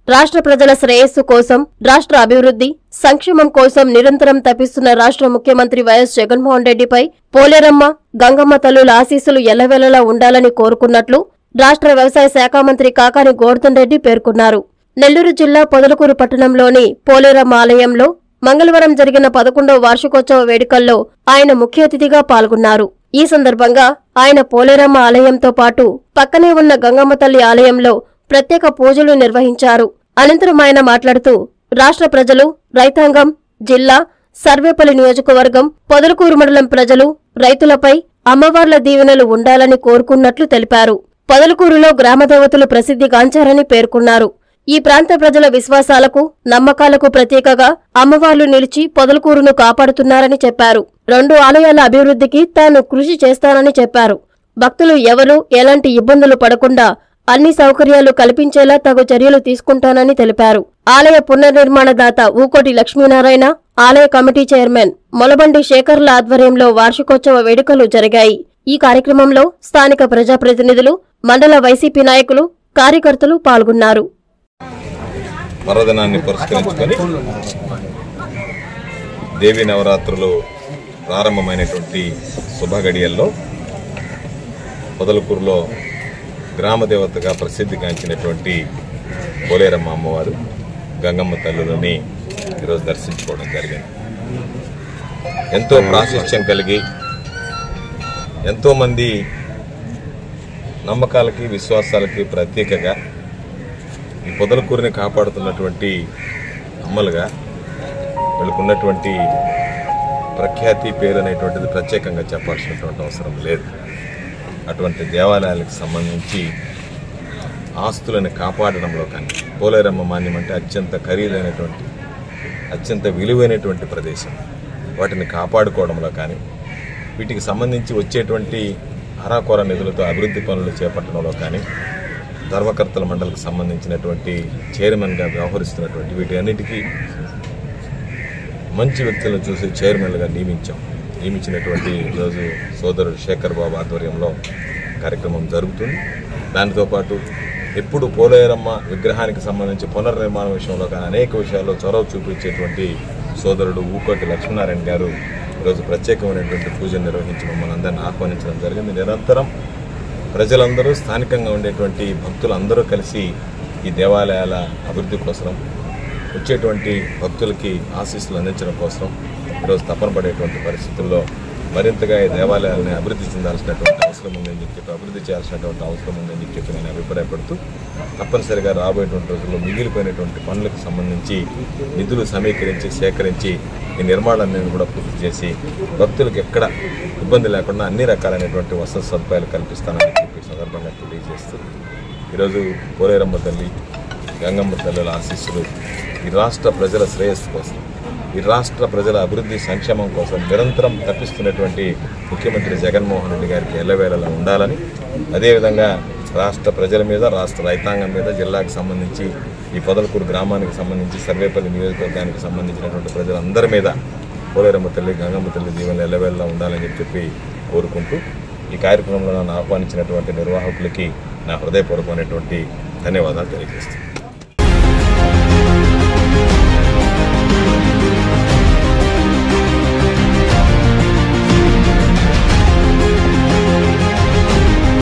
రాష్ట్ర ప్రజల శ్రేయస్సు కోసం, రాష్ట్ర అభివృద్ధి, సంక్షేమం కోసం నిరంతరం తపిస్తున్న రాష్ట్ర ముఖ్యమంత్రి వైఎస్ జగన్మోహన్ రెడ్డిపై పోలేరమ్మ, గంగమ్మ తల్లుల ఆశీస్సులు ఎల్లవేళలా ఉండాలని కోరుకున్నట్లు రాష్ట్ర వ్యవసాయ శాఖ మంత్రి కాకాని గోవర్ధన్ రెడ్డి పేర్కొన్నారు. నెల్లూరు జిల్లా పొదలకూరు పట్టణంలోని పోలేరమ్మ ఆలయంలో మంగళవారం జరిగిన 11వ వార్షికోత్సవ వేడుకల్లో ఆయన ముఖ్య అతిథిగా పాల్గొన్నారు. ఈ సందర్భంగా ఆయన పోలేరమ్మ ఆలయంతో పాటు పక్కనే ఉన్న గంగమ్మ తల్లి ఆలయంలో ప్రత్యేక పూజలు నిర్వహించారు. అనంతరం ఆయన మాట్లాడుతూ రాష్ట్ర ప్రజలు, రైతాంగం, జిల్లా, సర్వేపల్లి నియోజకవర్గం, పొదలకూరు మండలం ప్రజలు, రైతులపై అమ్మవార్ల దీవెనలు ఉండాలని కోరుకున్నట్లు తెలిపారు. పొదలకూరులో గ్రామదేవతలు ప్రసిద్ధిగాంచారని పేర్కొన్నారు. ఈ ప్రాంత ప్రజల విశ్వాసాలకు, నమ్మకాలకు ప్రతీకగా అమ్మవార్లు నిలిచి పొదలకూరును కాపాడుతున్నారని చెప్పారు. 2 ఆలయాల అభివృద్ధికి తాను కృషి చేస్తానని చెప్పారు. భక్తులు ఎవరూ ఎలాంటి ఇబ్బందులు పడకుండా అన్ని సౌకర్యాలు కల్పించేలా తగు చర్యలు తీసుకుంటానని తెలిపారు. ఆలయ పునర్నిర్మాణదాత ఊకోటి లక్ష్మీనారాయణ, ఆలయ కమిటీ చైర్మన్ మొలబండి శేఖర్ల ఆధ్వర్యంలో వార్షికోత్సవ వేడుకలు జరిగాయి. ఈ కార్యక్రమంలో స్థానిక ప్రజాప్రతినిధులు, మండల వైసీపీ నాయకులు, కార్యకర్తలు పాల్గొన్నారు. పర్వదినాన్ని పురస్కరించుకొని దేవీ నవరాత్రులు ప్రారంభమైనటువంటి శుభగడియల్లో పొదలకూరులో గ్రామదేవతగా ప్రసిద్ధిగాంచినటువంటి పోలేరమ్మ అమ్మవారు, గంగమ్మ తల్లులని ఈరోజు దర్శించుకోవడం జరిగింది. ఎంతో ప్రాశస్త్యం కలిగి ఎంతోమంది నమ్మకాలకి, విశ్వాసాలకి ప్రత్యేకగా ఈ పొదలకూరుని కాపాడుతున్నటువంటి అమ్మలుగా వీళ్ళకున్నటువంటి ప్రఖ్యాతి, పేరు అనేటువంటిది ప్రత్యేకంగా చెప్పాల్సినటువంటి అవసరం లేదు. అటువంటి దేవాలయాలకు సంబంధించి ఆస్తులను కాపాడడంలో కానీ, పోలేరమ్మ మాన్యం అంటే అత్యంత ఖరీదైనటువంటి, అత్యంత విలువైనటువంటి ప్రదేశం, వాటిని కాపాడుకోవడంలో కానీ, వీటికి సంబంధించి వచ్చేటువంటి అరాకొర నిధులతో అభివృద్ధి పనులు చేపట్టడంలో కానీ, ధర్మకర్తల మండలికి సంబంధించినటువంటి చైర్మన్గా వ్యవహరిస్తున్నటువంటి వీటి అన్నిటికీ మంచి వ్యక్తులను చూసి చైర్మన్లుగా నియమించినటువంటి ఈరోజు సోదరుడు శేఖర్ బాబు ఆధ్వర్యంలో కార్యక్రమం జరుగుతుంది. దానితో పాటు ఎప్పుడు పోలేరమ్మ విగ్రహానికి సంబంధించి పునర్నిర్మాణ విషయంలో కానీ అనేక విషయాల్లో చొరవ చూపించేటువంటి సోదరుడు ఊకోటి లక్ష్మీనారాయణ గారు ఈరోజు ప్రత్యేకమైనటువంటి పూజలు నిర్వహించి మమ్మల్ని అందరినీ ఆహ్వానించడం జరిగింది. నిరంతరం ప్రజలందరూ, స్థానికంగా ఉండేటువంటి భక్తులందరూ కలిసి ఈ దేవాలయాల అభివృద్ధి కోసం, వచ్చేటువంటి భక్తులకి ఆశీస్సులు అందించడం కోసం ఈరోజు తపన పడేటువంటి పరిస్థితుల్లో మరింతగా ఈ దేవాలయాలని అభివృద్ధి చెందాల్సినటువంటి అవసరం ఉందని చెప్పి, అభివృద్ధి చేయాల్సినటువంటి అవసరం ఉందని చెప్పి నేను అభిప్రాయపడుతూ, తప్పనిసరిగా రాబోయేటువంటి రోజుల్లో మిగిలిపోయినటువంటి పనులకు సంబంధించి నిధులు సమీకరించి, సేకరించి ఈ నిర్మాణాన్ని కూడా పూర్తి చేసి భక్తులకు ఎక్కడ ఇబ్బంది లేకుండా అన్ని రకాలైనటువంటి వసతి సదుపాయాలు కల్పిస్తానని చెప్పి సందర్భంగా తెలియజేస్తూ, ఈరోజు పోలేరమ్మ తల్లి, గంగమ్మ తల్లుల ఆశీస్సులు ఈ రాష్ట్ర ప్రజల శ్రేయస్సు కోసం, ఈ రాష్ట్ర ప్రజల అభివృద్ధి, సంక్షేమం కోసం నిరంతరం తప్పిస్తున్నటువంటి ముఖ్యమంత్రి జగన్మోహన్ రెడ్డి గారికి ఎల్లవేళలా ఉండాలని, అదేవిధంగా రాష్ట్ర ప్రజల మీద, రాష్ట్ర రైతాంగం మీద, జిల్లాకు సంబంధించి ఈ పొదలకూరు గ్రామానికి సంబంధించి, సర్వేపల్లి నియోజకవర్గానికి సంబంధించినటువంటి ప్రజలందరి మీద పోలేరమ్మ తల్లి, గంగమ్మ తల్లి దీవెనలు ఎల్లవేళలా ఉండాలని చెప్పి కోరుకుంటూ, ఈ కార్యక్రమంలో నన్ను ఆహ్వానించినటువంటి నిర్వాహకులకి నా హృదయపూర్వకమైనటువంటి ధన్యవాదాలు తెలియజేస్తాను.